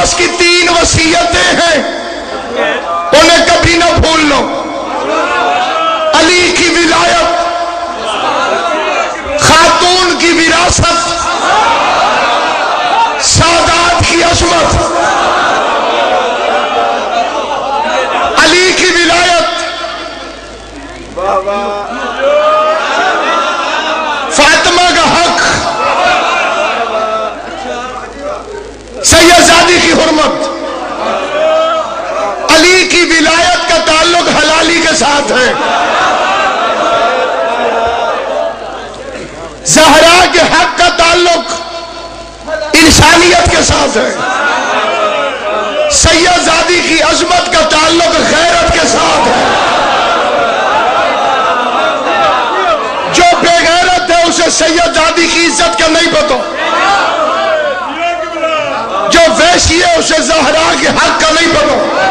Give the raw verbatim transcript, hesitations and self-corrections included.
عباس کی تین وصیتیں ہیں، انہیں کبھی نہ بھول لو۔ علی کی ولایت، خاتون کی وراثت، سادات کی عظمت۔ علی کی ولایت، فاطمہ کا حق، سیدزادی کی حرمت۔ علی کی ولایت کا تعلق حلالی کے ساتھ ہے، زہرا کے حق کا تعلق انسانیت کے ساتھ ہے، سیدزادی کی عظمت کا تعلق غیرت کے ساتھ ہے۔ جو بے غیرت ہے اسے سیدزادی کی عزت کا نہیں پتہ، جو ویشی ہے اسے زہرا کے حق کا نہیں پتہ۔